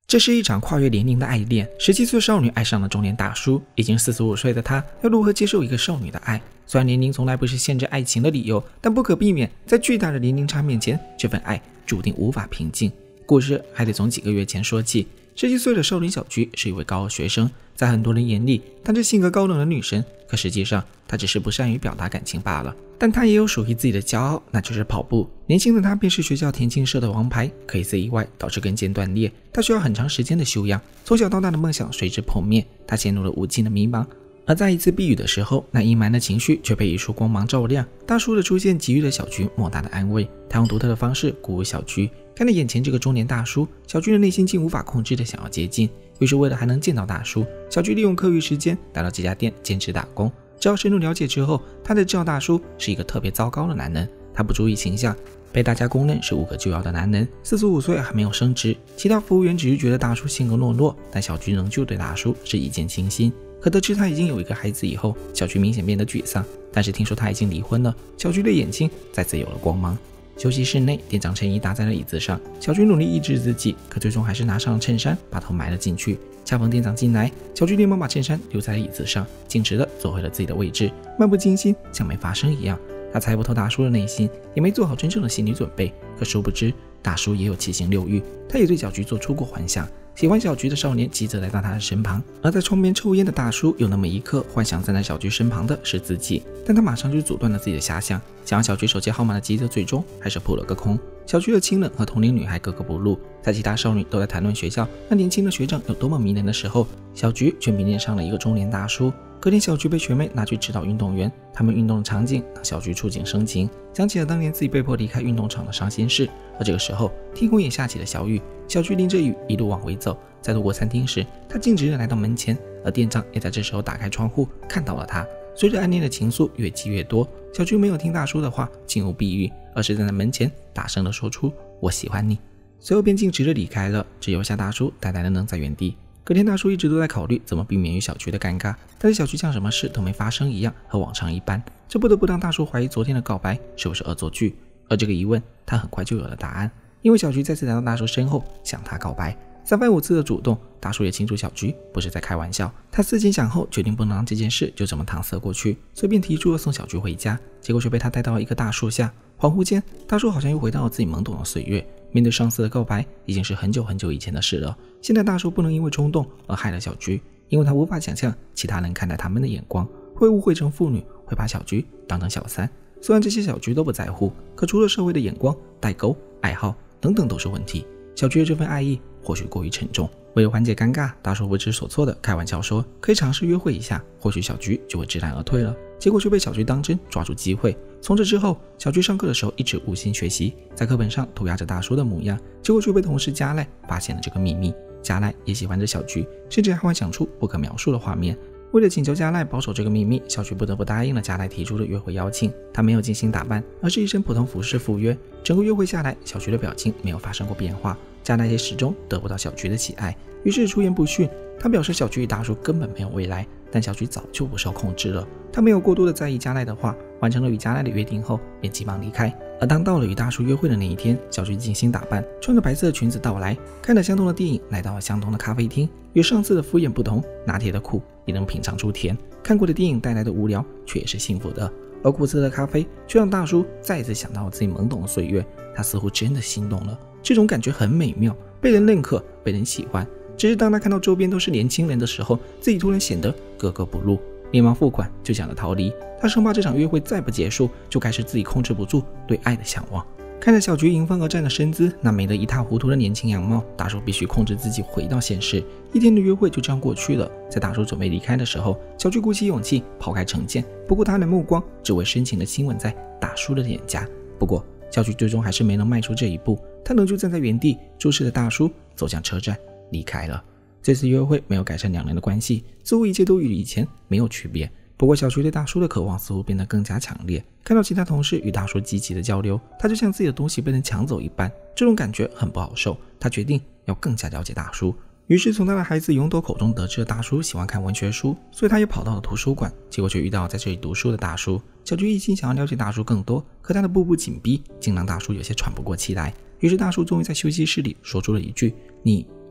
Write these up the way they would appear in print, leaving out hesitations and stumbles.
这是一场跨越年龄的爱恋，17岁少女爱上了中年大叔，已经45岁的她要如何接受一个少女的爱？虽然年龄从来不是限制爱情的理由，但不可避免，在巨大的年龄差面前，这份爱注定无法平静。故事还得从几个月前说起。17岁的少女小菊是一位高二学生，在很多人眼里，她是性格高冷的女神，可实际上她只是不善于表达感情罢了。但她也有属于自己的骄傲，那就是跑步。年轻的她便是学校田径社的王牌，可一次意外导致跟腱断裂，她需要很长时间的休养，从小到大的梦想随之破灭，她陷入了无尽的迷茫。而在一次避雨的时候，那阴霾的情绪却被一束光芒照亮，大叔的出现给予了小菊莫大的安慰，他用独特的方式鼓舞小菊。看着眼前这个中年大叔，小菊的内心竟无法控制的想要接近。于是为了还能见到大叔，小菊利用课余时间来到这家店兼职打工。直到深入了解之后，他才知道大叔是一个特别糟糕的男人，他不注意形象，被大家公认是无可救药的男人。45岁还没有升职，其他服务员只是觉得大叔性格懦弱，但小菊仍旧对大叔是一见倾心。可得知他已经有一个孩子以后，小菊明显变得沮丧。但是听说他已经离婚了，小菊的眼睛再次有了光芒。休息室内，店长衬衣搭在了椅子上，小菊努力抑制自己，可最终还是拿上了衬衫，把头埋了进去。恰逢店长进来，小菊连忙把衬衫留在了椅子上，径直地走回了自己的位置，漫不经心，像没发生一样。他猜不透大叔的内心，也没做好真正的心理准备。可殊不知，大叔也有七情六欲，他也对小菊做出过幻想。喜欢小菊的少年急着来到他的身旁，而在窗边抽烟的大叔有那么一刻幻想站在小菊身旁的是自己，但他马上就阻断了自己的遐想。想要小菊手机号码的急着最终还是扑了个空。小菊的清冷和同龄女孩格格不入，在其他少女都在谈论学校那年轻的学长有多么迷人的时候，小菊却迷恋上了一个中年大叔。隔天，小菊被学妹拿去指导运动员，他们运动的场景让小菊触景生情，想起了当年自己被迫离开运动场的伤心事。而这个时候，天空也下起了小雨，小菊淋着雨一路往回走，在路过餐厅时，她径直地来到门前，而店长也在这时候打开窗户看到了她。随着暗恋的情愫越积越多，小菊没有听大叔的话进入避雨，而是站在门前大声地说出我喜欢你，随后便径直地离开了，只留下大叔呆呆地愣在原地。隔天，大叔一直都在考虑怎么避免与小菊的尴尬，但是小菊像什么事都没发生一样，和往常一般，这不得不让大叔怀疑昨天的告白是不是恶作剧。而这个疑问他很快就有了答案，因为小菊再次来到大叔身后向他告白，3番5次的主动，大叔也清楚小菊不是在开玩笑。他思前想后，决定不能让这件事就这么搪塞过去，随便提出了送小菊回家，结果却被他带到了一棵大树下。恍惚间，大叔好像又回到了自己懵懂的岁月，面对上司的告白已经是很久很久以前的事了。现在大叔不能因为冲动而害了小菊，因为他无法想象其他人看待他们的眼光，会误会成父女，会把小菊当成小三。虽然这些小菊都不在乎，可除了社会的眼光、代沟、爱好等等都是问题。小菊的这份爱意或许过于沉重，为了缓解尴尬，大叔不知所措的开玩笑说可以尝试约会一下，或许小菊就会知难而退了。结果却被小菊当真抓住机会。从这之后，小菊上课的时候一直无心学习，在课本上涂鸦着大叔的模样，结果却被同事加赖发现了这个秘密。加赖也喜欢着小菊，甚至还幻想出不可描述的画面。为了请求加赖保守这个秘密，小菊不得不答应了加赖提出的约会邀请。她没有精心打扮，而是一身普通服饰赴约。整个约会下来，小菊的表情没有发生过变化，加赖也始终得不到小菊的喜爱，于是出言不逊。他表示小菊与大叔根本没有未来，但小菊早就不受控制了。他没有过多的在意加赖的话，完成了与加赖的约定后便急忙离开。而当到了与大叔约会的那一天，小菊精心打扮，穿着白色的裙子到来，看了相同的电影，来到了相同的咖啡厅。与上次的敷衍不同，拿铁的苦也能品尝出甜，看过的电影带来的无聊却也是幸福的，而苦涩的咖啡却让大叔再一次想到了自己懵懂的岁月。他似乎真的心动了，这种感觉很美妙，被人认可，被人喜欢。只是当他看到周边都是年轻人的时候，自己突然显得格格不入，连忙付款就想着逃离。他生怕这场约会再不结束，就开始自己控制不住对爱的向往。看着小菊迎风而站的身姿，那美得一塌糊涂的年轻样貌，大叔必须控制自己回到现实。一天的约会就这样过去了。在大叔准备离开的时候，小菊鼓起勇气抛开成见，不顾他人的目光，只为深情的亲吻在大叔的脸颊。不过小菊最终还是没能迈出这一步，她仍旧站在原地，注视着大叔走向车站离开了。这次约会没有改善两人的关系，似乎一切都与以前没有区别。不过小菊对大叔的渴望似乎变得更加强烈，看到其他同事与大叔积极的交流，她就像自己的东西被人抢走一般，这种感觉很不好受。她决定要更加了解大叔，于是从他的孩子勇斗口中得知了大叔喜欢看文学书，所以他也跑到了图书馆，结果却遇到了在这里读书的大叔。小菊一心想要了解大叔更多，可他的步步紧逼竟让大叔有些喘不过气来。于是大叔终于在休息室里说出了一句：你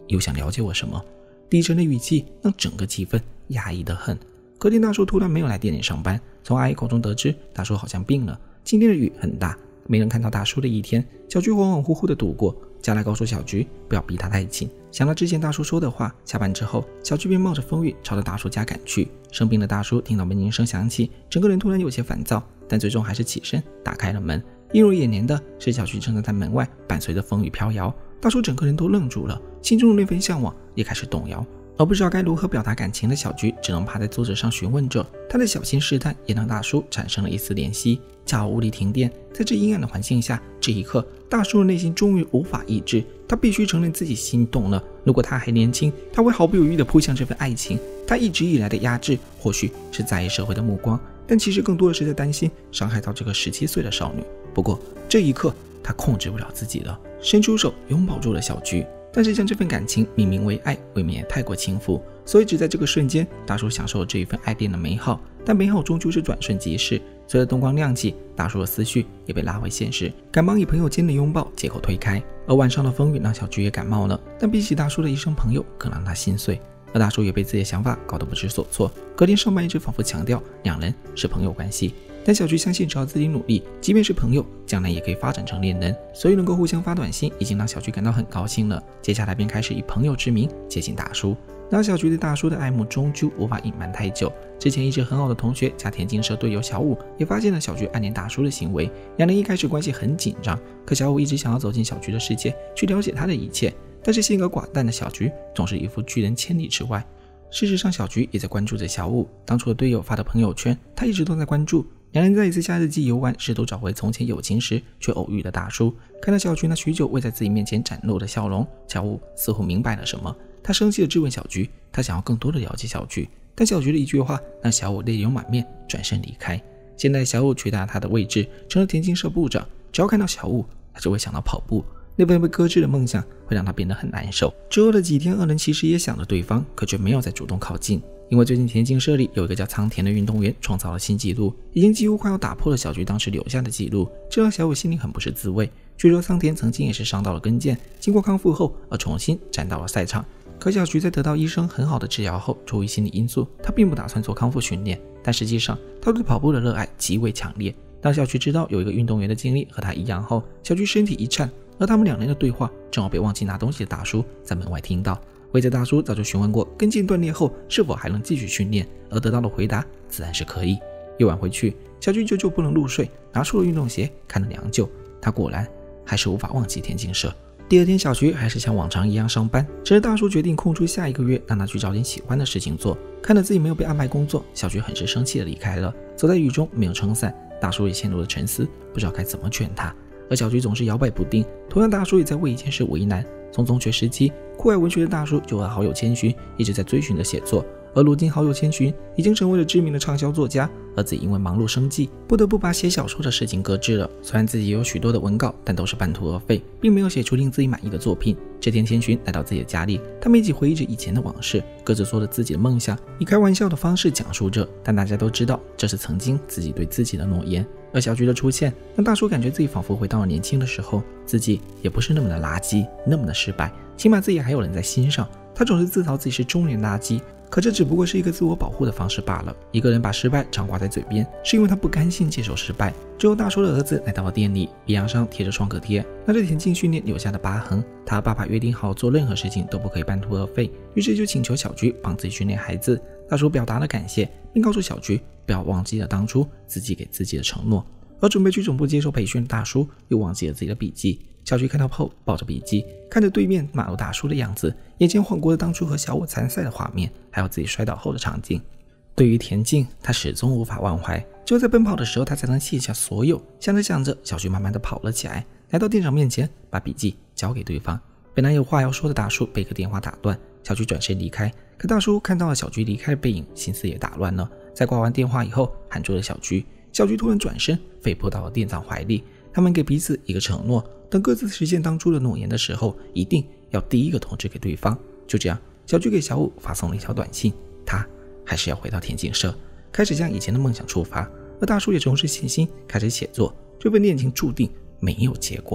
又想了解我什么？低沉的语气让整个气氛压抑得很。隔天大叔突然没有来店里上班，从阿姨口中得知大叔好像病了。今天的雨很大，没人看到大叔的一天，小菊恍恍惚惚地度过。佳来告诉小菊不要逼他太紧，想到之前大叔说的话，下班之后小菊便冒着风雨朝着大叔家赶去。生病的大叔听到门铃声响起，整个人突然有些烦躁，但最终还是起身打开了门。映入眼帘的是小菊正站在门外，伴随着风雨飘摇。大叔整个人都愣住了，心中的那份向往也开始动摇。而不知道该如何表达感情的小菊只能趴在桌子上询问着，他的小心试探也让大叔产生了一丝怜惜。恰好屋里停电，在这阴暗的环境下，这一刻大叔的内心终于无法抑制，他必须承认自己心动了。如果他还年轻，他会毫不犹豫地扑向这份爱情。他一直以来的压制或许是在意社会的目光，但其实更多的是在担心伤害到这个17岁的少女。不过这一刻他控制不了自己了，伸出手拥抱住了小菊。但是将这份感情命名为爱，未免也太过轻浮，所以只在这个瞬间，大叔享受了这一份爱恋的美好。但美好终究是转瞬即逝，随着灯光亮起，大叔的思绪也被拉回现实，赶忙以朋友间的拥抱借口推开。而晚上的风雨让小菊也感冒了，但比起大叔的一声朋友，更让他心碎。而大叔也被自己的想法搞得不知所措，隔天上班一直仿佛强调两人是朋友关系。但小菊相信，只要自己努力，即便是朋友，将来也可以发展成恋人。所以能够互相发短信，已经让小菊感到很高兴了。接下来便开始以朋友之名接近大叔。然而小菊对大叔的爱慕终究无法隐瞒太久。之前一直很好的同学加田径社队友小五也发现了小菊暗恋大叔的行为，两人一开始关系很紧张。可小五一直想要走进小菊的世界，去了解她的一切，但是性格寡淡的小菊总是一副拒人千里之外。事实上，小菊也在关注着小五。当初的队友发的朋友圈，她一直都在关注。两人在一次夏日祭游玩，试图找回从前友情时却偶遇的大叔。看到小菊那许久未在自己面前展露的笑容，小五似乎明白了什么。他生气地质问小菊，他想要更多的了解小菊，但小菊的一句话让小五泪流满面，转身离开。现在小五取代了他的位置，成了田径社部长。只要看到小五，他就会想到跑步。那份被搁置的梦想会让他变得很难受。之后的几天，二人其实也想着对方，可却没有再主动靠近。因为最近田径社里有一个叫仓田的运动员创造了新纪录，已经几乎快要打破了小菊当时留下的纪录，这让小五心里很不是滋味。据说仓田曾经也是伤到了跟腱，经过康复后而重新站到了赛场。可小菊在得到医生很好的治疗后，出于心理因素，她并不打算做康复训练，但实际上她对跑步的热爱极为强烈。当小菊知道有一个运动员的经历和她一样后，小菊身体一颤，而他们两人的对话正好被忘记拿东西的大叔在门外听到。位子大叔早就询问过跟腱断裂后是否还能继续训练，而得到的回答自然是可以。夜晚回去，小菊久久不能入睡，拿出了运动鞋看了良久，她果然还是无法忘记田径社。第二天，小菊还是像往常一样上班，只是大叔决定空出下一个月让她去找点喜欢的事情做。看着自己没有被安排工作，小菊很是生气的离开了。走在雨中没有撑伞，大叔也陷入了沉思，不知道该怎么劝她。而小菊总是摇摆不定，同样大叔也在为一件事为难。从中学时期，酷爱文学的大叔就和好友千寻一直在追寻着写作，而如今好友千寻已经成为了知名的畅销作家，而自己因为忙碌生计，不得不把写小说的事情搁置了。虽然自己有许多的文稿，但都是半途而废，并没有写出令自己满意的作品。这天，千寻来到自己的家里，他们一起回忆着以前的往事，各自说着自己的梦想，以开玩笑的方式讲述着，但大家都知道这是曾经自己对自己的诺言。而小菊的出现让大叔感觉自己仿佛回到了年轻的时候，自己也不是那么的垃圾，那么的失败，起码自己还有人在心上。他总是自嘲自己是中年垃圾，可这只不过是一个自我保护的方式罢了。一个人把失败常挂在嘴边，是因为他不甘心接受失败。之后大叔的儿子来到了店里，鼻梁上贴着创可贴，那是田径训练留下的疤痕。他和爸爸约定好做任何事情都不可以半途而废，于是就请求小菊帮自己训练孩子。大叔表达了感谢，并告诉小菊不要忘记了当初自己给自己的承诺。而准备去总部接受培训的大叔又忘记了自己的笔记。小菊看到后抱着笔记，看着对面马路大叔的样子，眼前晃过了当初和小我参赛的画面，还有自己摔倒后的场景。对于田径，他始终无法忘怀，只有在奔跑的时候他才能卸下所有。想着想着，小菊慢慢的跑了起来，来到店长面前，把笔记交给对方。本来有话要说的大叔被一个电话打断，小菊转身离开，可大叔看到了小菊离开的背影，心思也打乱了。在挂完电话以后，喊住了小菊。小菊突然转身飞扑到了店长怀里，他们给彼此一个承诺，等各自实现当初的诺言的时候，一定要第一个通知给对方。就这样，小菊给小五发送了一条短信，他还是要回到田径社，开始将以前的梦想出发。而大叔也重拾信心，开始写作。这份恋情注定没有结果，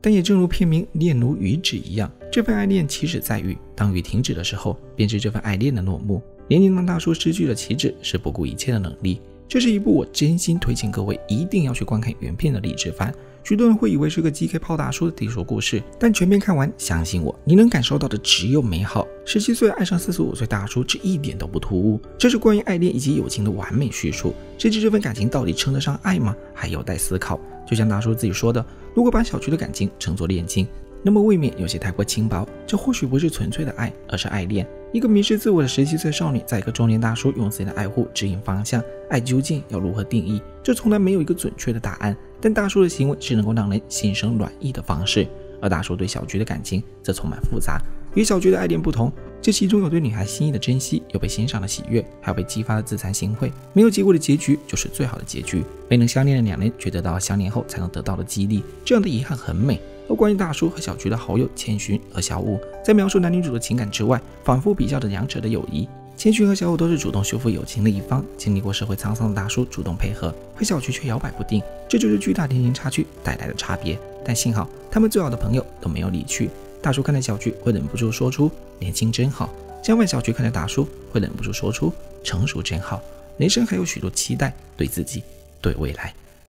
但也正如片名恋如雨止一样，这份爱恋起始在雨，当雨停止的时候，便是这份爱恋的落幕。年龄让大叔失去了旗帜，是不顾一切的能力。这是一部我真心推荐各位一定要去观看原片的励志番。许多人会以为是个 GK 炮大叔的低俗故事，但全片看完，相信我，你能感受到的只有美好。17岁爱上45岁大叔，这一点都不突兀。这是关于爱恋以及友情的完美叙述。谁知这份感情到底称得上爱吗？还有待思考。就像大叔自己说的，如果把小菊的感情称作恋情，那么未免有些太过轻薄。这或许不是纯粹的爱，而是爱恋。一个迷失自我的17岁少女，在一个中年大叔用自己的爱护指引方向。爱究竟要如何定义？这从来没有一个准确的答案。但大叔的行为是能够让人心生暖意的方式，而大叔对小菊的感情则充满复杂。与小菊的爱恋不同，这其中有对女孩心意的珍惜，有被欣赏的喜悦，还有被激发的自惭形秽。没有结果的结局就是最好的结局。没能相恋的两人，却得到相恋后才能得到的激励，这样的遗憾很美。而关于大叔和小菊的好友千寻和小五，在描述男女主的情感之外，反复比较着两者的友谊。千寻和小五都是主动修复友情的一方，经历过社会沧桑的大叔主动配合，可小菊却摇摆不定，这就是巨大年龄差距带来的差别。但幸好他们最好的朋友都没有离去。大叔看着小菊会忍不住说出年轻真好，相反小菊看着大叔会忍不住说出成熟真好。人生还有许多期待，对自己，对未来。